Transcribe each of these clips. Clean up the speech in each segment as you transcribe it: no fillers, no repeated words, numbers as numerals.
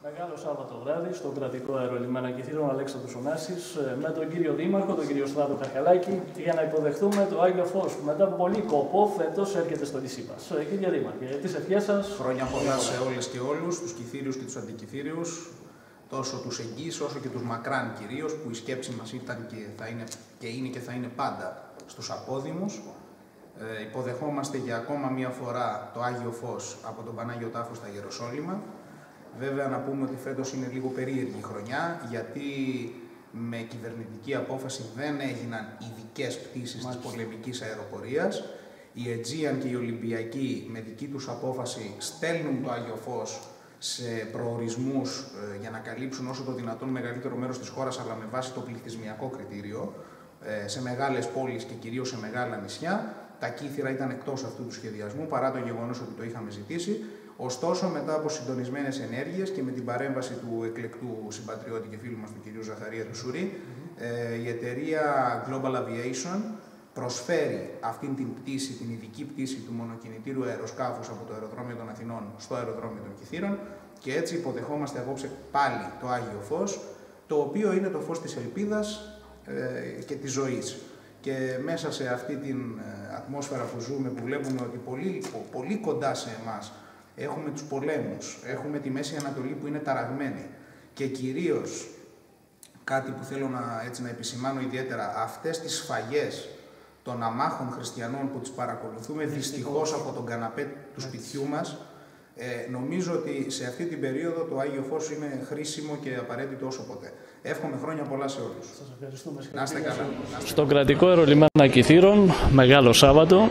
Μεγάλο Σάββατο βράδυ στον κρατικό αερολιμένα Κιθήρων Αλέξανδρος Ωνάσης με τον κύριο Δήμαρχο, τον κύριο Στράτο Καρχαλάκη, για να υποδεχτούμε το Άγιο Φως που μετά από πολύ κόπο φέτος έρχεται στο νησί μας. Κύριε Δήμαρχε, τις ευχές σας. Χρόνια πολλά σε όλες και όλους, τους Κιθύριους και τους Αντικιθύριους, τόσο τους εγγύς όσο και τους μακράν κυρίως, που η σκέψη μας ήταν και θα είναι πάντα στους απόδημους. Υποδεχόμαστε για ακόμα μία φορά το Άγιο Φως από τον Πανάγιο Τάφο στα Ιεροσόλυμα. Βέβαια να πούμε ότι φέτος είναι λίγο περίεργη χρονιά, γιατί με κυβερνητική απόφαση δεν έγιναν ειδικές πτήσεις της πολεμικής αεροπορίας. Η Aegean και η Ολυμπιακή με δική τους απόφαση στέλνουν το Άγιο Φως σε προορισμούς για να καλύψουν όσο το δυνατόν μεγαλύτερο μέρος της χώρας, αλλά με βάση το πληθυσμιακό κριτήριο, σε μεγάλες πόλεις και κυρίως σε μεγάλα νησιά. Τα Κύθυρα ήταν εκτός αυτού του σχεδιασμού, παρά το γεγονός ότι το είχαμε ζητήσει. Ωστόσο, μετά από συντονισμένες ενέργειες και με την παρέμβαση του εκλεκτού συμπατριώτη και φίλου μας του κυρίου Ζαχαρία του Σουρή, η εταιρεία Global Aviation προσφέρει αυτήν την πτήση, την ειδική πτήση του μονοκινητήρου αεροσκάφους από το αεροδρόμιο των Αθηνών στο αεροδρόμιο των Κιθήρων, και έτσι υποδεχόμαστε απόψε πάλι το Άγιο Φως, το οποίο είναι το φως της ελπίδας και της ζωής. Και μέσα σε αυτή την ατμόσφαιρα που ζούμε, που βλέπουμε ότι πολύ κοντά σε εμάς έχουμε τους πολέμους, έχουμε τη Μέση Ανατολή που είναι ταραγμένη, και κυρίως κάτι που θέλω να επισημάνω ιδιαίτερα, αυτές τις σφαγές των αμάχων χριστιανών που τις παρακολουθούμε δυστυχώς από τον καναπέ του σπιτιού μας, νομίζω ότι σε αυτή την περίοδο το Άγιο Φως είναι χρήσιμο και απαραίτητο όσο ποτέ. Εύχομαι χρόνια πολλά σε όλους. Σας ευχαριστούμε. Να είστε καλά. Στον κρατικό αερολιμένα Κιθήρων, Μεγάλο Σάββατο,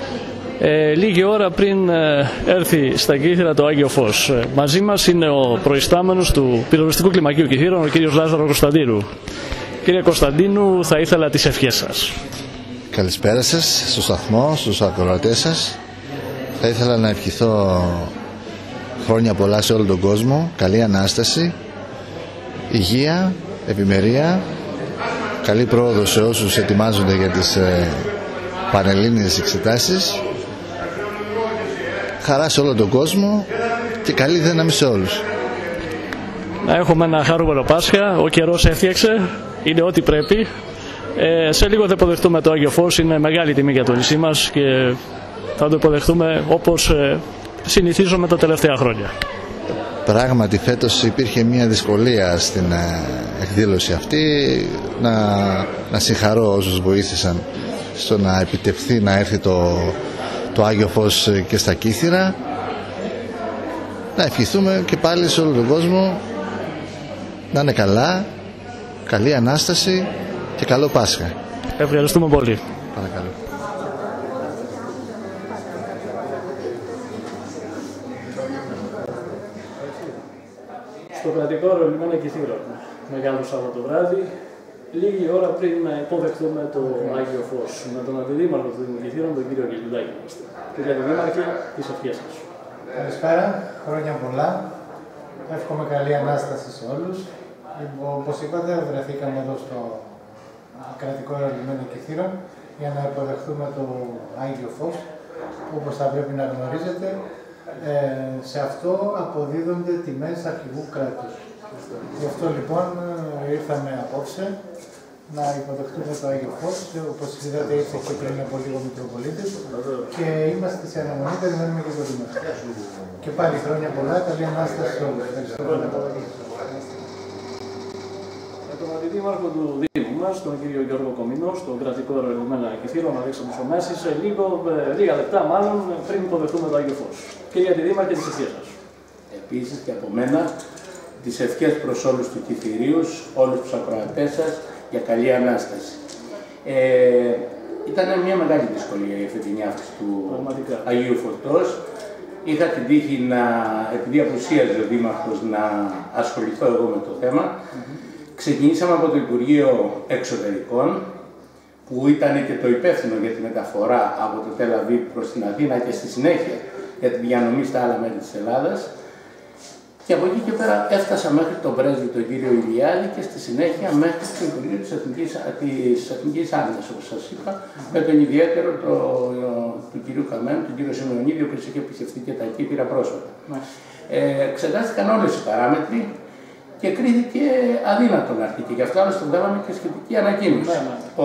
λίγη ώρα πριν έρθει στα Κύθυρα το Άγιο Φως. Μαζί μας είναι ο προϊστάμενος του πυροσβεστικού κλιμακίου Κιθήρων, ο κύριος Λάζαρος Κωνσταντίνου. Κύριε Κωνσταντίνου, θα ήθελα τις ευχές σας. Καλησπέρα σας στο σταθμό, στους ακροατές σας. Θα ήθελα να ευχηθώ χρόνια πολλά σε όλο τον κόσμο, καλή Ανάσταση, υγεία, ευημερία, καλή πρόοδο σε όσους ετοιμάζονται για τις πανελλήνιες εξετάσεις, χαρά σε όλο τον κόσμο και καλή δύναμη σε όλους. Να έχουμε ένα χαρούμενο Πάσχα, ο καιρός έφτιαξε, είναι ό,τι πρέπει. Σε λίγο θα υποδεχτούμε το Άγιο Φως, είναι μεγάλη τιμή για το νησί μας και θα το υποδεχτούμε όπως συνηθίζουμε τα τελευταία χρόνια. Πράγματι φέτος υπήρχε μια δυσκολία στην εκδήλωση αυτή, να συγχαρώ όσους βοήθησαν στο να επιτευχθεί να έρθει το Άγιο Φως και στα Κύθυρα. Να ευχηθούμε και πάλι σε όλο τον κόσμο να είναι καλά, καλή Ανάσταση και καλό Πάσχα. Ευχαριστούμε πολύ. Παρακαλώ. Στο κρατικό αερολιμένα Κιθήρων, Μεγάλο Σάββατο βράδυ, λίγη ώρα πριν να υποδεχτούμε το Άγιο Φως με τον Αντιδήμαρχο του Δήμου Κιθήρων, τον κύριο Γελιδάκη. Κύριε Αντιδήμαρχε, τις ευχές σας. Καλησπέρα, χρόνια πολλά. Εύχομαι καλή Ανάσταση σε όλους. Όπως είπατε, βρεθήκαμε εδώ στο κρατικό αερολιμένα Κιθήρων για να υποδεχτούμε το Άγιο Φως, όπως θα πρέπει να γνωρίζετε. Σε αυτό αποδίδονται τιμές αρχηγού κράτους. Γι' αυτό λοιπόν ήρθαμε απόψε να υποδεχτούμε το Άγιο Φως. Όπως είδατε, ήρθε και πριν από λίγο Μητροπολίτης και είμαστε σε αναμονή, περιμένουμε και το Δήμαρχο. Και πάλι χρόνια πολλά, καλή Ανάσταση σε όλους. Με τον Αντιδήμαρχο του Δήμου μας, τον κύριο Γιώργο Κομινό, στον κρατικό αερολιμένα Κιθήρων, Αλέξανδρος Ωνάσης, λίγα λεπτά μάλλον πριν υποδεχτούμε το Άγιο Φως. Κύριε Αντιδήμαρχε, τις ευχές σας. Επίσης και από μένα, τις ευχές προς όλους τους Κιθυρίους, όλους τους ακροατές σας, για καλή Ανάσταση. Ήταν μια μεγάλη δυσκολία η φετινή αύξηση του Αγίου Φωτός. Είχα την τύχη, επειδή απουσίαζε ο Δήμαρχος, να ασχοληθώ εγώ με το θέμα. Ξεκινήσαμε από το Υπουργείο Εξωτερικών, που ήταν και το υπεύθυνο για τη μεταφορά από το Τελ Αβίβ προς την Αθήνα και στη συνέχεια για τη διανομή στα άλλα μέρη της Ελλάδας. Και από εκεί και πέρα έφτασα μέχρι τον πρέσβη τον κύριο Ηλιάδη και στη συνέχεια μέχρι το Υπουργείο της Εθνικής Άμυνας, όπως σας είπα, με τον ιδιαίτερο του κυρίου Χαμένου, τον κύριο Σιμεωνίδη, ο οποίος είχε επισκεφτεί και τα Κύπρα πρόσφατα. Εξετάστηκαν όλες οι παράμετροι και κρίθηκε αδύνατο να έρθει. Και γι' αυτό άλλωστε βγάλαμε και σχετική ανακοίνωση.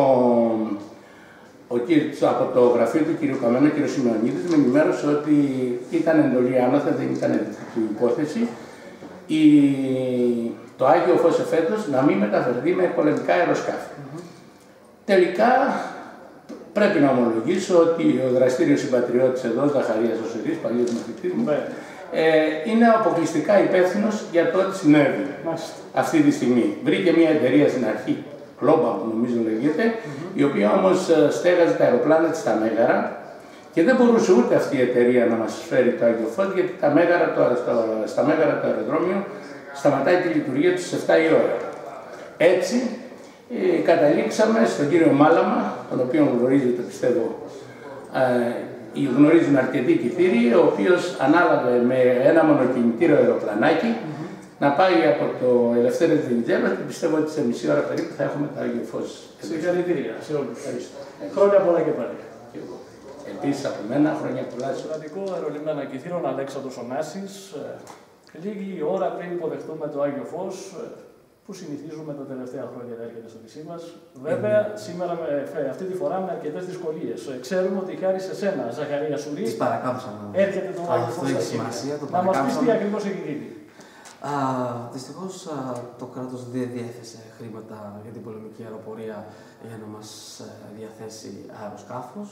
Από το γραφείο του κ. Καμένου, ο κ. Σημεωνίδης, με ενημέρωσε ότι ήταν εντολή άνωθεν, δεν ήταν δυτική υπόθεση, το Άγιο Φως εφέτος να μην μεταφερθεί με πολεμικά αεροσκάφη. Τελικά πρέπει να ομολογήσω ότι ο δραστήριος συμπατριώτης εδώ, Ζαχαρίας ο Σερής, παλιός μαθητής μου, είναι αποκλειστικά υπεύθυνος για το ότι συνέβη αυτή τη στιγμή. Βρήκε μια εταιρεία στην αρχή, Global νομίζω λέγεται, η οποία όμως στέγαζε τα αεροπλάνα της στα Μέγαρα και δεν μπορούσε ούτε αυτή η εταιρεία να μας φέρει το Άγιο Φως, γιατί στα Μέγαρα το αεροδρόμιο σταματάει τη λειτουργία του στις 7 η ώρα. Έτσι καταλήξαμε στον κύριο Μάλαμα, τον οποίο γνωρίζετε πιστεύω, γνωρίζουν αρκετοί κηθήριοι, ο οποίος ανάλαβε με ένα μονοκινητήριο αεροπλανάκι να πάει από το Ελευθέρης Βενιζέλος και πιστεύω ότι σε μισή ώρα περίπου θα έχουμε το Άγιο Φως. Συγχαρητήρια σε όλους. Χρόνια πολλά και πάλι. Επίσης από μένα, χρόνια πολλά. Στο κρατικό αερολιμένα Κηθήρων Αλέξανδρος Ωνάσης, λίγη ώρα πριν υποδεχτούμε το Άγιο Φως, που συνηθίζουμε τα τελευταία χρόνια να έρχεται στο νησί μας. Βέβαια, σήμερα αυτή τη φορά με αρκετές δυσκολίες. Ξέρουμε ότι χάρη σε σένα, Ζαχαρία Σουρή, έρχεται το Άγιο Φως. Να μας πεις τι ακριβώς έχει γίνει. Δυστυχώς το κράτος δεν διέθεσε χρήματα για την πολεμική αεροπορία για να μας διαθέσει αεροσκάφος.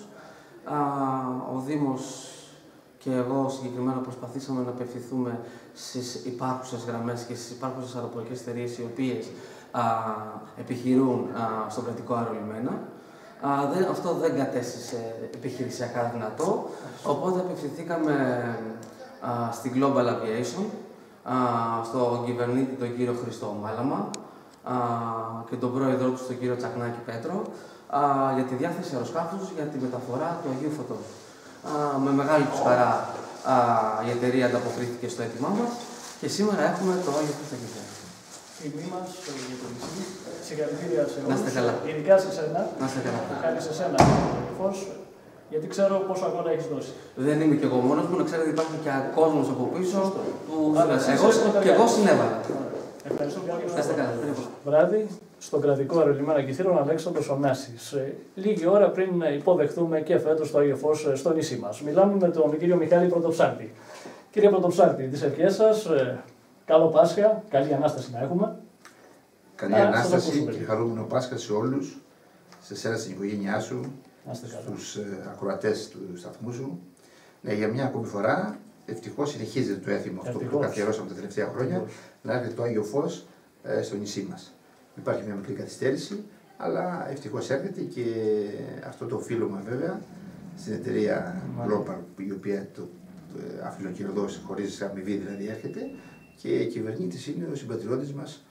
Ο Δήμος και εγώ συγκεκριμένα προσπαθήσαμε να απευθυνθούμε στις υπάρχουσες γραμμές και στις υπάρχουσες αεροπορικές εταιρείες οι οποίες επιχειρούν στο κρατικό αερολιμένα. Αυτό δεν κατέστησε επιχειρησιακά δυνατό, οπότε απευθυνθήκαμε στην Global Aviation, στον κυβερνήτη τον κύριο Χριστό Μάλαμα και τον πρόεδρό του τον κύριο Τσακνάκη Πέτρο για τη διάθεση αεροσκάφους για τη μεταφορά του Αγίου Φωτός. Με μεγάλη τους χαρά η εταιρεία ανταποκρίθηκε στο αίτημά μας και σήμερα έχουμε το Άγιο Φως στα Κηθέρα. Τιμή μας για το νησί. Συγχαρητήρια σε όλους. Να είστε καλά. Ειδικά σε σένα. Να είστε καλά. Χάρη σε σένα, Φως, γιατί ξέρω πόσο αγώνα έχεις δώσει. Δεν είμαι κι εγώ μόνος μου, να ξέρετε ότι υπάρχει και κόσμος από πίσω που και εγώ συνέβαλα. Ευχαριστώ πολύ. Να είστε καλά. Βράδυ, στον κρατικό αερολιμένα Κηθήρων Αλέξανδρος Ωνάσης. Λίγη ώρα πριν υποδεχτούμε και φέτος το Άγιο Φως στο νησί μας. Μιλάμε με τον κύριο Μιχάλη Πρωτοψάλτη. Κύριε Πρωτοψάλτη, τις ευχές σας, καλό Πάσχα, καλή Ανάσταση να έχουμε. Καλή Ανάσταση και χαρούμενο Πάσχα σε όλους, σε εσένα, στην οικογένειά σου, στους ακροατές του σταθμού σου. Ναι, για μια ακόμη φορά, ευτυχώς συνεχίζεται το έθιμο αυτό που το καθιερώσαμε τα τελευταία χρόνια, να έρθει το Άγιο Φως στο νησί μας. Υπάρχει μια μικρή καθυστέρηση, αλλά ευτυχώς έρχεται και αυτό το οφείλουμε βέβαια στην εταιρεία Global, η οποία το αφιλοκερδώσει χωρίς αμοιβή δηλαδή έρχεται, και κυβερνήτης είναι ο συμπατριώτης μας,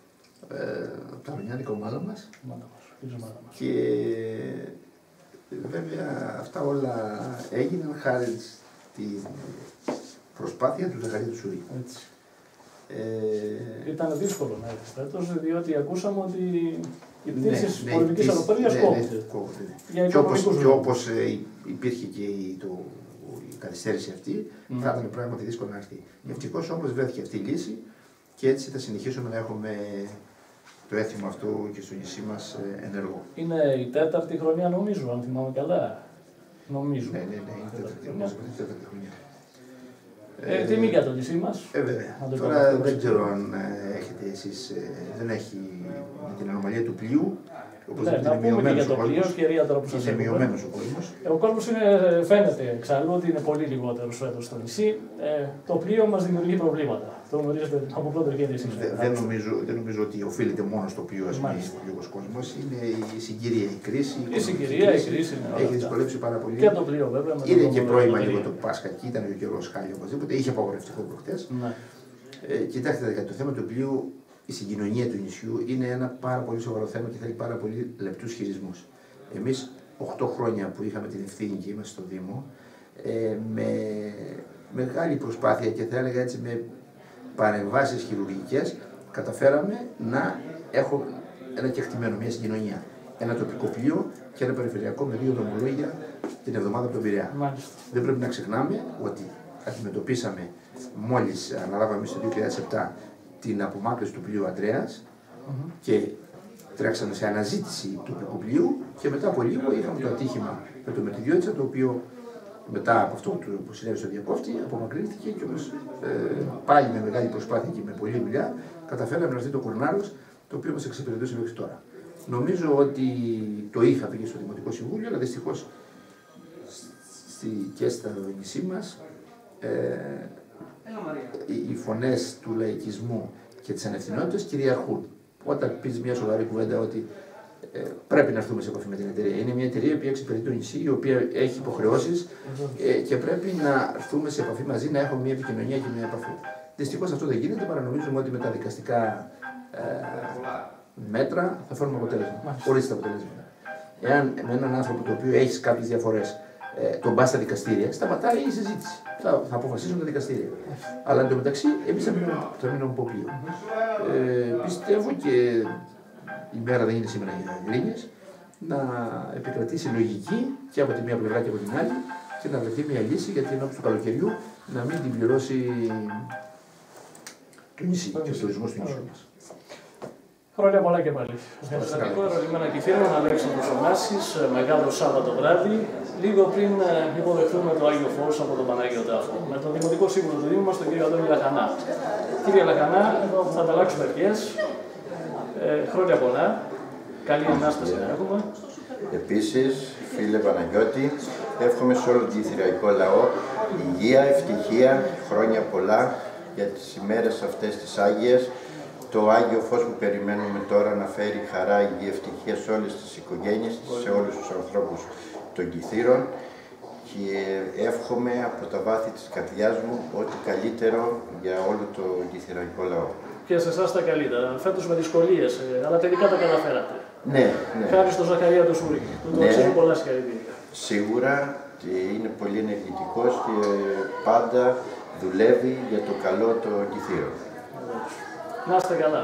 τα Ρωνιάνικα, ο Μάλαμας. Και βέβαια αυτά όλα έγιναν χάρη στην προσπάθεια του Ζαχαρία του Σουρή. Ήταν δύσκολο να έρθει φέτος, διότι ακούσαμε ότι οι πτήσεις της πολεμικής αεροπορίας κόβονται. Και όπως υπήρχε και η καθυστέρηση αυτή, θα ήταν πράγματι δύσκολο να έρθει. Ευτυχώς όμως βρέθηκε αυτή η λύση και έτσι θα συνεχίσουμε να έχουμε το έθιμο αυτό και στο νησί μας ενεργό. Είναι η τέταρτη χρονιά νομίζω, αν θυμάμαι καλά. Νομίζω. Ναι, είναι η τέταρτη χρονιά. Τιμή για το νησί μας. Βέβαια. Τώρα δεν ξέρω αν έχετε εσείς, δεν έχει με την ανομαλία του πλοίου. Ναι, να πούμε και για το πλοίο, ευκαιρία τώρα που σας είναι μειωμένος ο κόσμος. Ο κόσμος φαίνεται εξάλλου ότι είναι πολύ λιγότερος φέτος στο νησί. Το πλοίο μας δημιουργεί προβλήματα. Το γνωρίζετε από πρώτο χέρι εσείς. Δεν νομίζω ότι οφείλεται μόνο στο πλοίο ο λίγος κόσμος. Είναι η συγκυρία, η κρίση. Η κρίση έχει δυσκολεύσει πάρα πολύ. Και το πλοίο βέβαια. Είναι και πρώιμα λίγο το Πάσχα και ήταν ο καιρός χάλια οπωσδήποτε. Είχε απαγορευτικό προχτές. Κοιτάξτε, για το θέμα του πλοίου, η συγκοινωνία του νησιού είναι ένα πάρα πολύ σοβαρό θέμα και θέλει πάρα πολύ λεπτούς χειρισμούς. Εμείς 8 χρόνια που είχαμε την ευθύνη και είμαστε στο Δήμο, με μεγάλη προσπάθεια και θα έλεγα έτσι με παρεμβάσεις χειρουργικές, καταφέραμε να έχουμε ένα κεκτημένο, μια συγκοινωνία. Ένα τοπικό πλοίο και ένα περιφερειακό με 2 δρομολόγια την εβδομάδα από τον Πειραιά. Δεν πρέπει να ξεχνάμε ότι αντιμετωπίσαμε μόλις αναλάβαμε εμείς το 2007 την απομάκρυνση του πλοίου Ανδρέας και τρέξαμε σε αναζήτηση του πλοίου και μετά από λίγο είχαμε το ατύχημα με το Μετριώτησα, το οποίο μετά από αυτό που συνέβη στο διακόφτη απομακρύνθηκε και όμως πάλι με μεγάλη προσπάθεια και με πολλή δουλειά καταφέραμε να έρθει το Κορνάρος, το οποίο μας εξυπηρετούσε μέχρι τώρα. Νομίζω ότι το είχα πει στο Δημοτικό Συμβούλιο, αλλά δυστυχώς και στα νησί μας οι φωνές του λαϊκισμού και της ανευθυνότητας κυριαρχούν. Όταν πεις μια σοβαρή κουβέντα ότι πρέπει να έρθουμε σε επαφή με την εταιρεία. Είναι μια εταιρεία που εξυπηρετεί το νησί, η οποία έχει υποχρεώσεις και πρέπει να έρθουμε σε επαφή μαζί, να έχουμε μια επικοινωνία και μια επαφή. Δυστυχώς αυτό δεν γίνεται, παρά νομίζουμε ότι με τα δικαστικά μέτρα θα φέρουμε αποτέλεσμα. Χωρίς τα αποτελέσματα. Εάν με έναν άνθρωπο το οποίο έχει κάποιες διαφορές τον πας στα δικαστήρια, σταματάει η συζήτηση. Θα αποφασίσουν τα δικαστήρια. Αλλά εντωμεταξύ, εμείς θα μείνουμε από πλοίο. Πιστεύω και η μέρα δεν είναι σήμερα για γκρίνιες, να επικρατήσει λογική και από τη μία πλευρά και από την άλλη και να βρεθεί μια λύση για την ενόψη του καλοκαιριού να μην την πληρώσει το νησί και ο τουρισμός του νησιού μας. Χρόνια πολλά και πάλι. Στρατικό αερολιμένα Κηφίρων, Αλέξανδρος Ωνάσης, Μεγάλο Σάββατο βράδυ, λίγο πριν υποδεχθούμε το Άγιο Φως από τον Πανάγιο Τάφο. Με τον Δημοτικό Σύμβουλο του Δήμου μας, τον κύριο Αντώνη Λαχανά. Κύριε Λαχανά, θα ανταλλάξουμε ευχές. Χρόνια πολλά. Καλή Ανάσταση να έχουμε. Επίσης, φίλε Παναγιώτη, εύχομαι σε όλο τον Κηφυραϊκό λαό υγεία, ευτυχία, χρόνια πολλά για τις ημέρες αυτές τις Άγιες. Το Άγιο Φως που περιμένουμε τώρα να φέρει χαρά, υγεία, ευτυχία σε όλες τις οικογένειες, σε όλους τους ανθρώπους των Κηφύρων και εύχομαι από τα βάθη της καρδιάς μου ό,τι καλύτερο για όλο το κηφυραϊκό λαό. Και σε εσάς τα καλύτερα. Φέτος με δυσκολίες, αλλά τελικά τα καταφέρατε. Ναι, ναι. Χάρη στο Ζαχαρία του Σούρη. Του το ξέρω πολλά συγχαρητήρια. Σίγουρα είναι πολύ ενεργητικός και πάντα δουλεύει για το καλό των Κηφύρων. Να είστε καλά.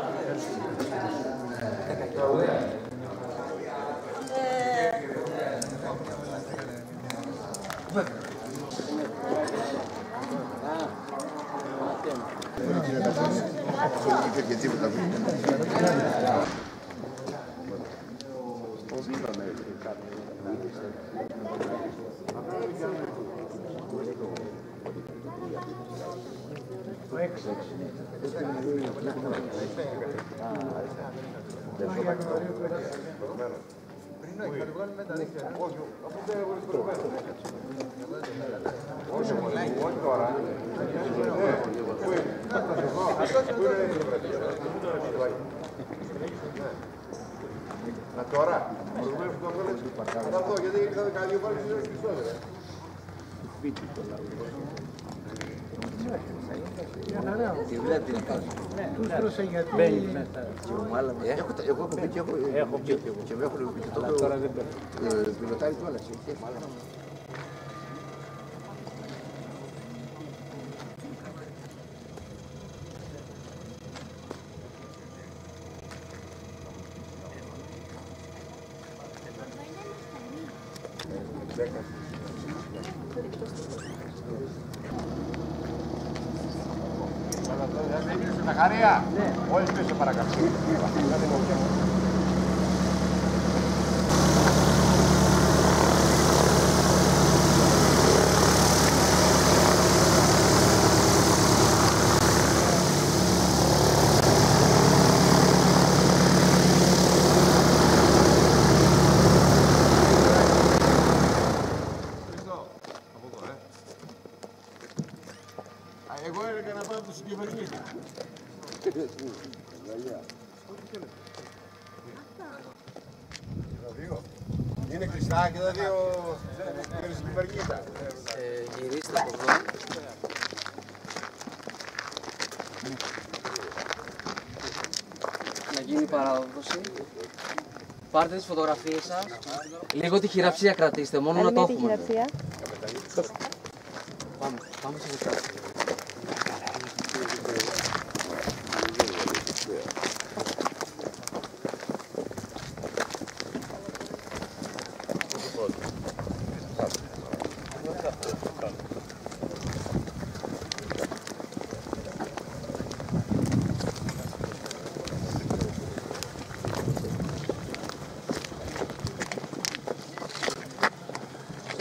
Τώρα, θα δω γιατί είχαμε κάνει δύο φορές στις πιστώσεις. Τι βλέπει να κάνει. Τους τρωσε γιατί μπαίνει μετά. Εγώ έχω πει και έχω πει και με έχουν πει και τώρα δεν παίρνω. Πιλωτάρει κιόλας. Ζαχαρία, όλες πίσω παρακαλώ. Εγώ έλεγα να πάω από τους κυβερνήτες. Είναι κλειστά και τα δύο κυβερνήτες. Γυρίστε από εδώ. Να γίνει η παράδοση. Πάρτε τις φωτογραφίες σας. Λίγο τη χειραψία κρατήστε, μόνο να το έχουμε. Πάμε σε δικά.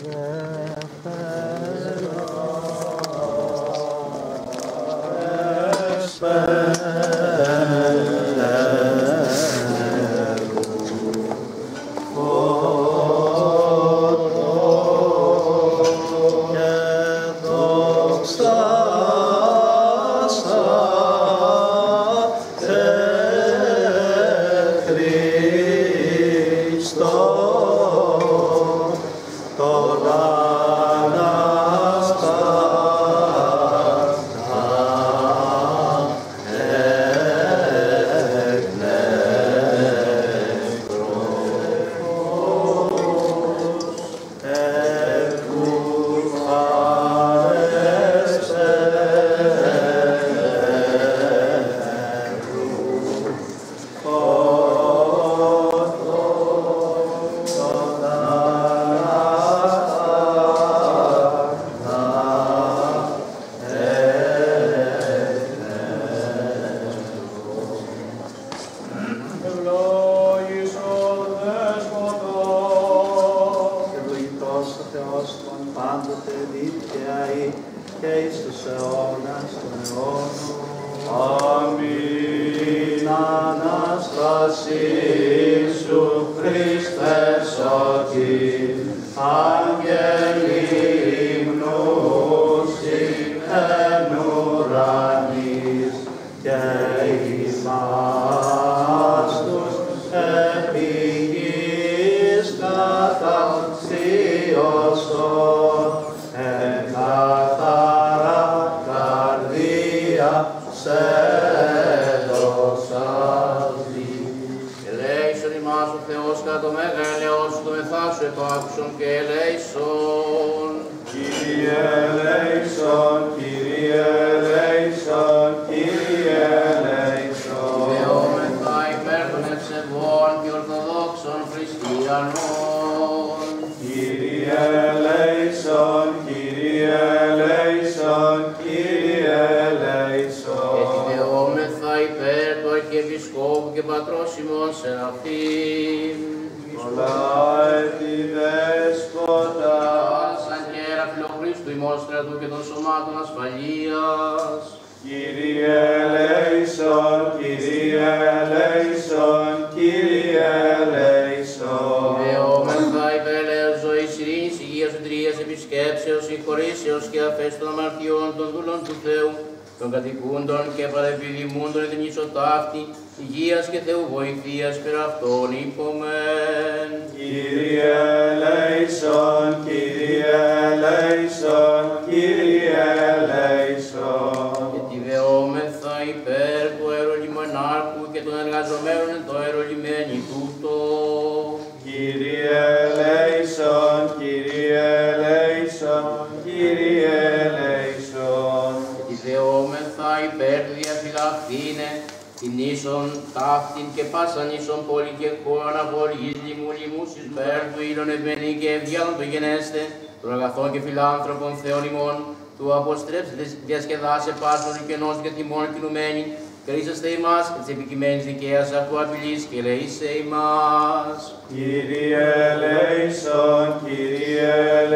Διασκεδάσε πάσον και νος και τιμών κινουμένη, κρίσαστε ημάς και της επικειμένης δικαίας αυτού απειλής και ελεήσε ημάς. Κύριε ελέησον, Κύριε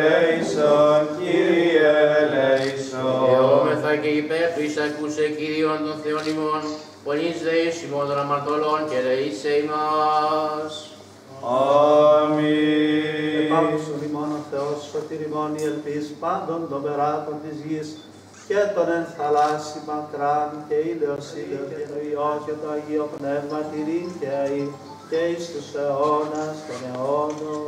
ελέησον, Κύριε ελέησον. Δεόμεθα και υπέρ του εισακούσε Κύριον των Θεών ημών, πολλής δεής ημών των αμαρτωλών και ελεήσε ημάς. Αμήν. Επάκουσον ημών ο Θεός, σωτήρ ημών η ελπίς πάντων των περάτων της γης, και τον εν θαλάσσι μακράν και ήλαιος και το Υιό και το Αγίο Πνεύμα τηρήν και αεί και εις τους αιώνας των αιώνων.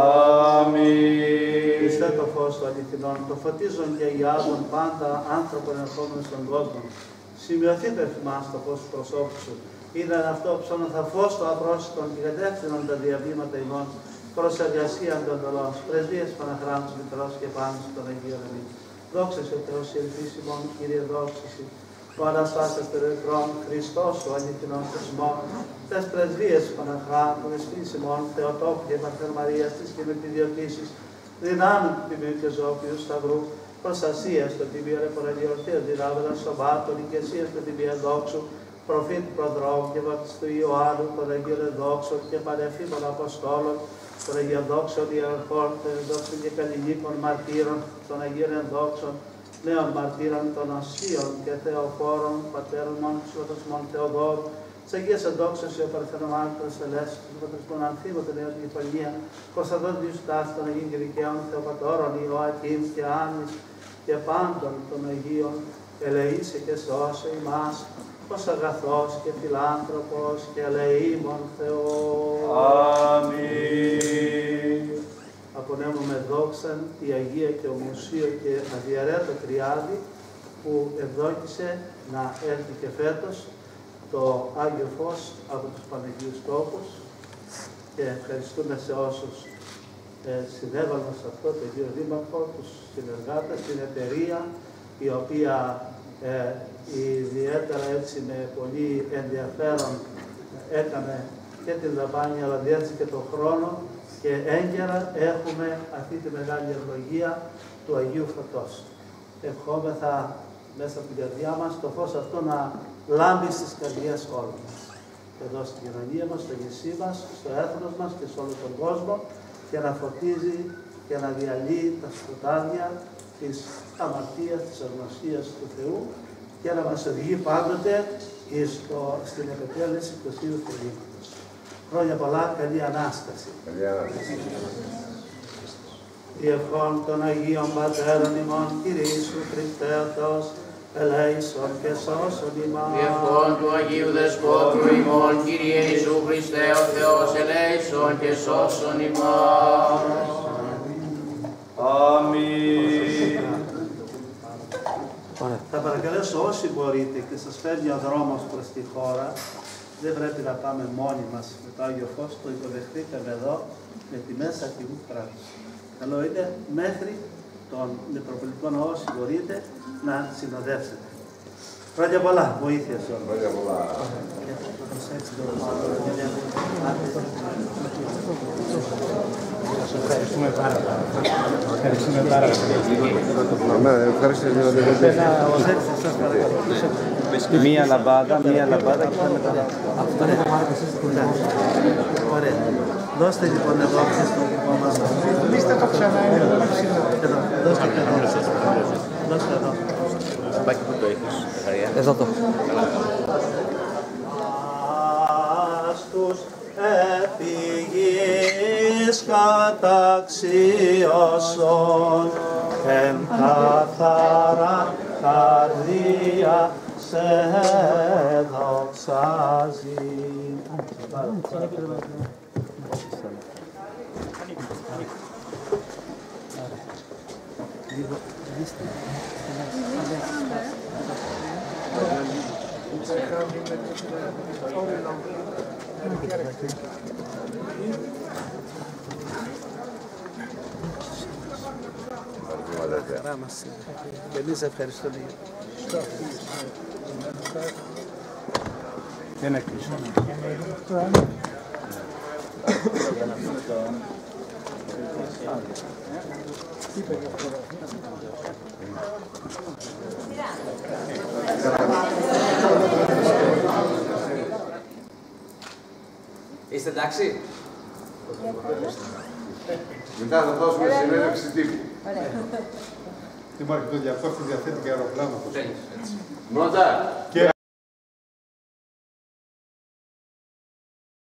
Αμήν. Χριστέ το φως του αληθινών, το φωτίζον και αγιάζον πάντα άνθρωπον ερχόμενος στον κόσμο. Σημειωθείτε εφημάς το φως του προσώπου σου. Είδαν αυτό ψώνοντα φως το απρόσιτον και κατεύθυνον τα διαβήματα ημών προς εργασίαν των δολών, πρεσβείες Παναχράντου Μητρός και πάνω στον Αγίο Ρεμί. Δόξα σε Θεός η ελπίς ημών, Κύριε δόξα σε. Ο Αναστάσας Τερεκρών, Χριστός ο αληθινός θεσμός, τες πρεσβείες Παναχράντου, εσπίς ημών, Θεοτόκου και Πατέρ Μαρίας της και με τη διωτήσεις, δυνάμει του Τιμίου και Ζώπιου Σταυρού, προστασία στο Τιμίο Ρεποραγιορτία, δυνάμενα Σαββάτων, ηγεσία στο Τιμίο Δόξου, προφήτη προδρόμου και βαπτιστού Ιωάννου, των Αγίων Δόξων και πανεφήμων Αποστόλων, των Αγίων Δόξων, Ιεραρχών, των Δόξων και Καλλινίκων Μαρτύρων, των Αγίων Ενδόξων, νέων μαρτύρων των Οσίων και Θεοφόρων, πατέρων μόνοι Σωτοσμών Θεοδόρου, της Αγίας Ενδόξεως και ο Παρθενομάρτυρος Ελέστος, του Πατρισμών Ανθίμου, την Νέα Γεφαλία, Κωνσταντών Διουστάς, των Αγίων και Δικαίων Θεοπατώρων, Ιωακήμ και Άννης και πάντων των Αγίων, ελεήσε και σώσε ημάς, ως αγαθός και φιλάνθρωπος και ελεήμων Θεός. Αμήν. Απονέμουμε δόξαν τη Αγία και Ομοσία και αδιαρέτω Τριάδη που ευδόκησε να έρθει και φέτος το Άγιο Φως από τους Παναγίους Τόπους και ευχαριστούμε σε όσους συνέβαλαν σε αυτό το κύριο Δήμαρχο, τους συνεργάτες, την εταιρεία η οποία ιδιαίτερα έτσι με πολύ ενδιαφέρον έκανε και την δαπάνη αλλά έτσι και τον χρόνο και έγκαιρα έχουμε αυτή τη μεγάλη ευλογία του Αγίου Φωτός. Ευχόμεθα μέσα από την καρδιά μας το φως αυτό να λάμπει στις καρδιές όλων μας. Εδώ στην κοινωνία μας, στο νησί μας, στο έθνος μας και σε όλο τον κόσμο και να φωτίζει και να διαλύει τα σκοτάδια της αμαρτίας, της αγνωσίας του Θεού και να μας οδηγεί πάντοτε στην επετέλεση του Θείου Θελήματος. Χρόνια πολλά, καλή Ανάσταση. Καλή Ανάσταση. Διευχών των Αγίων Πατέρων ημών, Κύριε Ιησού Χριστέ ο Θεός, ελέησον και σώσον ημάς. Διευχών του Αγίου Δεσπότου ημών, Κύριε Ιησού Χριστέ ο Θεός, ελέησον και σώσον ημάς. Αμήν. Θα παρακαλέσω όσοι μπορείτε και σας φέρνει ο δρόμος προς τη χώρα, δεν πρέπει να πάμε μόνοι μας με το Άγιο Φως, το υποδεχτήκαμε εδώ με τη Μέσα Αρχηγού Κράτους. Καλό είναι μέχρι τον Μητροπολιτικό Ναό, όσοι μπορείτε, να συνοδεύσετε. Χρόνια πολλά, βοήθεια σε όλους. Χρόνια πολλά. Ευχαριστούμε πάρα πολύ. Ευχαριστούμε πάρα πολύ. Ευχαριστώ. Μία λαμπάδα και θα μετά. Αυτό είναι το πάρετε εσείς στην τάξη. Ωραία. Δώστε λοιπόν εδώ και στον δικό μας. Λύστε το ξανά, είναι εδώ. Δώστε και εδώ. Δώστε εδώ. Μπάκι που το έχεις, Ζαχαρία. Εδώ το. Στους επιγείς καταξίωσον εν καθαρά καρδία σε δοξάζει. Χαρά μας είναι. Και εμείς ευχαριστούμε. Δεν να κλείσω. Είστε εντάξει? Μετά θα δώσουμε συνέντευξη τύπου. Τι μάρκετο διακόπτη διαθέτει και αεροπλάνο. Μόντα.